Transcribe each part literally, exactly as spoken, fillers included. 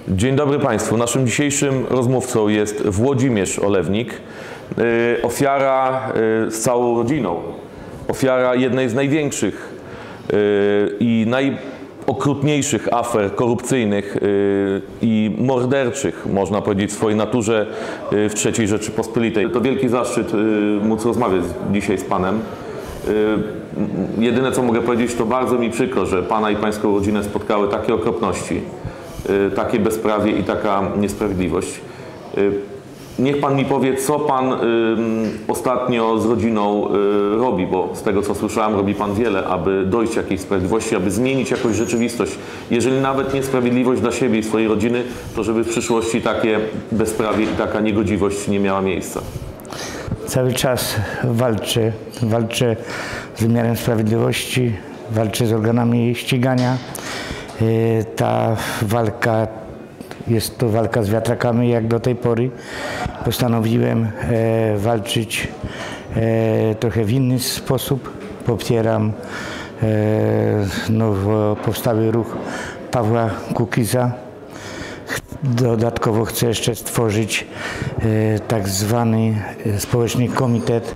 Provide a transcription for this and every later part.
Dzień dobry Państwu. Naszym dzisiejszym rozmówcą jest Włodzimierz Olewnik, ofiara z całą rodziną, ofiara jednej z największych i najokrutniejszych afer korupcyjnych i morderczych, można powiedzieć, w swojej naturze w trzeciej Rzeczypospolitej. To wielki zaszczyt móc rozmawiać dzisiaj z Panem. Jedyne, co mogę powiedzieć, to bardzo mi przykro, że Pana i Pańską rodzinę spotkały takie okropności, takie bezprawie i taka niesprawiedliwość. Niech Pan mi powie, co Pan y, ostatnio z rodziną y, robi, bo z tego, co słyszałem, robi Pan wiele, aby dojść do jakiejś sprawiedliwości, aby zmienić jakąś rzeczywistość. Jeżeli nawet niesprawiedliwość dla siebie i swojej rodziny, to żeby w przyszłości takie bezprawie i taka niegodziwość nie miała miejsca. Cały czas walczę, walczę z wymiarem sprawiedliwości, walczę z organami ścigania. Y, ta walka Jest to walka z wiatrakami, jak do tej pory. Postanowiłem e, walczyć e, trochę w inny sposób. Popieram e, nowo powstały ruch Pawła Kukiza. Dodatkowo chcę jeszcze stworzyć e, tak zwany społeczny komitet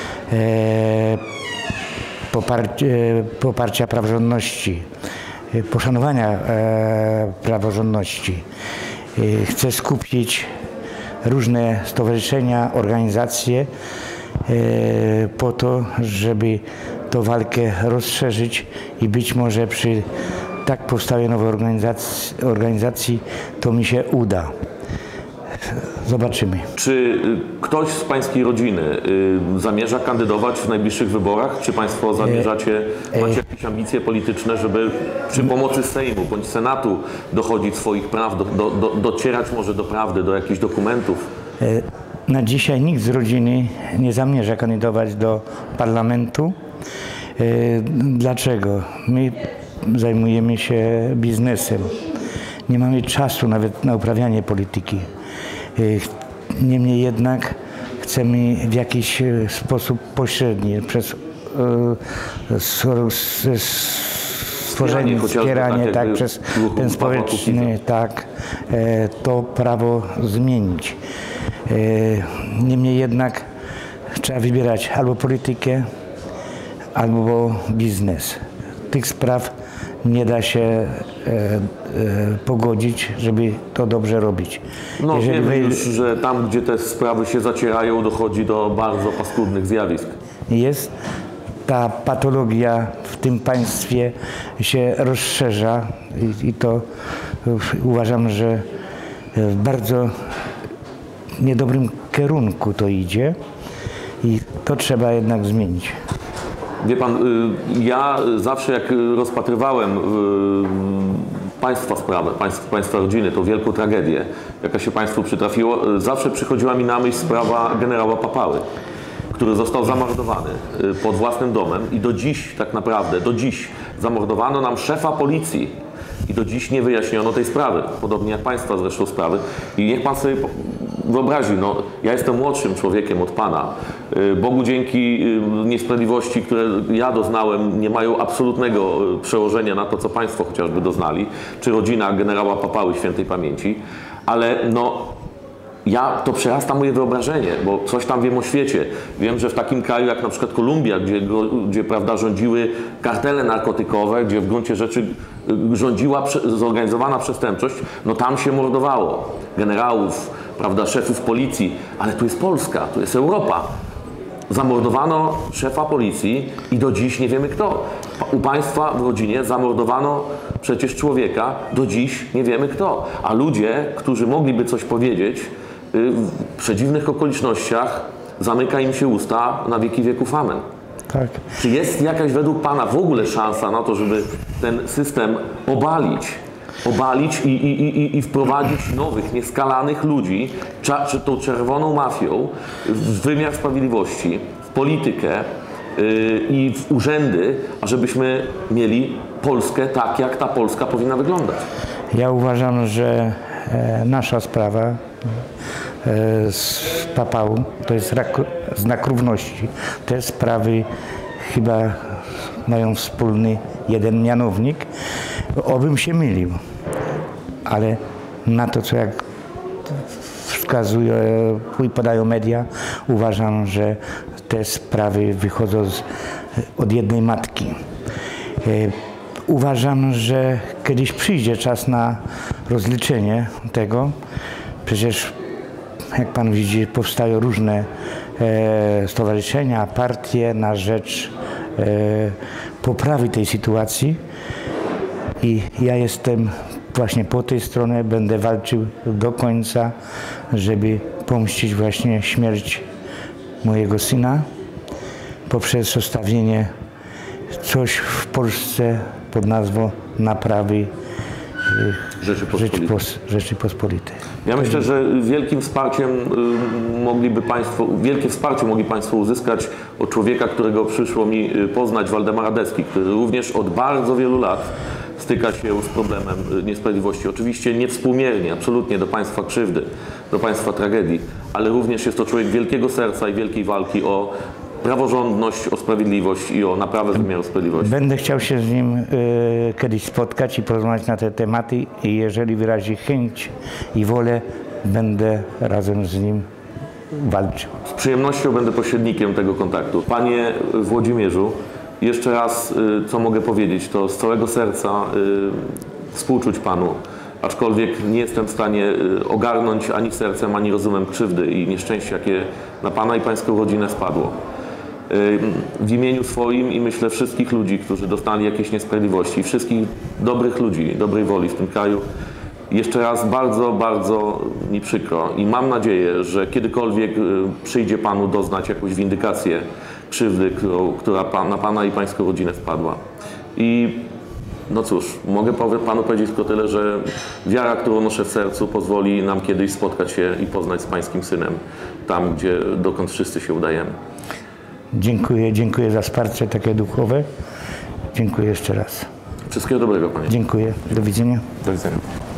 e, poparcia, poparcia praworządności. poszanowania e, praworządności. E, chcę skupić różne stowarzyszenia, organizacje e, po to, żeby tę walkę rozszerzyć i być może przy tak powstałej nowej organizacji, organizacji to mi się uda. Zobaczymy. Czy ktoś z Pańskiej rodziny y, zamierza kandydować w najbliższych wyborach? Czy Państwo zamierzacie, e, macie jakieś ambicje polityczne, żeby przy pomocy Sejmu bądź Senatu dochodzić swoich praw, do, do, do, docierać może do prawdy, do jakichś dokumentów? E, na dzisiaj nikt z rodziny nie zamierza kandydować do parlamentu. E, dlaczego? My zajmujemy się biznesem. Nie mamy czasu nawet na uprawianie polityki. Niemniej jednak chcemy w jakiś sposób pośredni, przez stworzenie, wspieranie, tak, tak, przez ten społeczny, tak, to prawo zmienić. Niemniej jednak trzeba wybierać albo politykę, albo biznes. Tych spraw nie da się e, e, pogodzić, żeby to dobrze robić. No Jeżeli wiemy wy... już, że tam, gdzie te sprawy się zacierają, dochodzi do bardzo paskudnych zjawisk. Jest ta patologia w tym państwie się rozszerza i, i to uważam, że w bardzo niedobrym kierunku to idzie i to trzeba jednak zmienić. Wie Pan, ja zawsze jak rozpatrywałem Państwa sprawę, Państwa, Państwa rodziny, tą wielką tragedię, jaka się Państwu przytrafiło, zawsze przychodziła mi na myśl sprawa generała Papały, który został zamordowany pod własnym domem i do dziś, tak naprawdę, do dziś zamordowano nam szefa policji i do dziś nie wyjaśniono tej sprawy, podobnie jak Państwa zresztą sprawy. I niech Pan sobie wyobrazi, no, ja jestem młodszym człowiekiem od Pana. Bogu dzięki niesprawiedliwości, które ja doznałem, nie mają absolutnego przełożenia na to, co Państwo chociażby doznali, czy rodzina generała Papały świętej pamięci, ale no, ja, to przerasta moje wyobrażenie, bo coś tam wiem o świecie. Wiem, że w takim kraju jak na przykład Kolumbia, gdzie, gdzie prawda, rządziły kartele narkotykowe, gdzie w gruncie rzeczy rządziła zorganizowana przestępczość, no tam się mordowało generałów, prawda, szefów policji, ale tu jest Polska, tu jest Europa. Zamordowano szefa policji i do dziś nie wiemy kto. U Państwa w rodzinie zamordowano przecież człowieka, do dziś nie wiemy kto. A ludzie, którzy mogliby coś powiedzieć, w przedziwnych okolicznościach zamyka im się usta na wieki wieków. Amen. Tak. Czy jest jakaś według Pana w ogóle szansa na to, żeby ten system obalić? obalić i, i, i, i wprowadzić nowych, nieskalanych ludzi, czy tą czerwoną mafią, w wymiar sprawiedliwości, w politykę yy, i w urzędy, ażebyśmy mieli Polskę tak, jak ta Polska powinna wyglądać? Ja uważam, że e, nasza sprawa e, z Papałą to jest rak, znak równości. Te sprawy chyba mają wspólny jeden mianownik. Obym się mylił, ale na to, co jak wskazują i podają media, uważam, że te sprawy wychodzą z, od jednej matki. Uważam, że kiedyś przyjdzie czas na rozliczenie tego. Przecież, jak pan widzi, powstają różne e, stowarzyszenia, partie na rzecz e, poprawy tej sytuacji. I ja jestem właśnie po tej stronie, będę walczył do końca, żeby pomścić właśnie śmierć mojego syna poprzez zostawienie coś w Polsce pod nazwą naprawy Rzeczypospolitej. Rzeczypospolitej. Ja myślę, że wielkim wsparciem y, mogliby Państwo, wielkie wsparcie mogli Państwo uzyskać od człowieka, którego przyszło mi y, poznać, Waldemara Deski, który również od bardzo wielu lat styka się z problemem y, niesprawiedliwości. Oczywiście niewspółmiernie, absolutnie do Państwa krzywdy, do Państwa tragedii, ale również jest to człowiek wielkiego serca i wielkiej walki o praworządność, o sprawiedliwość i o naprawę wymiaru sprawiedliwości. Będę chciał się z nim y, kiedyś spotkać i porozmawiać na te tematy i jeżeli wyrazi chęć i wolę, będę razem z nim walczył. Z przyjemnością będę pośrednikiem tego kontaktu. Panie Włodzimierzu, jeszcze raz, y, co mogę powiedzieć, to z całego serca y, współczuć Panu, aczkolwiek nie jestem w stanie y, ogarnąć ani sercem, ani rozumem krzywdy i nieszczęścia, jakie na Pana i Pańską rodzinę spadło. W imieniu swoim i myślę wszystkich ludzi, którzy dostali jakieś niesprawiedliwości, wszystkich dobrych ludzi, dobrej woli w tym kraju, jeszcze raz bardzo, bardzo mi przykro i mam nadzieję, że kiedykolwiek przyjdzie Panu doznać jakąś windykację krzywdy, którą, która pan, na Pana i Pańską rodzinę spadła. I no cóż, mogę Panu powiedzieć tylko tyle, że wiara, którą noszę w sercu, pozwoli nam kiedyś spotkać się i poznać z Pańskim Synem, tam, gdzie, dokąd wszyscy się udajemy. Dziękuję, dziękuję za wsparcie takie duchowe. Dziękuję jeszcze raz. Wszystkiego dobrego, Panie. Dziękuję. Do widzenia. Do widzenia.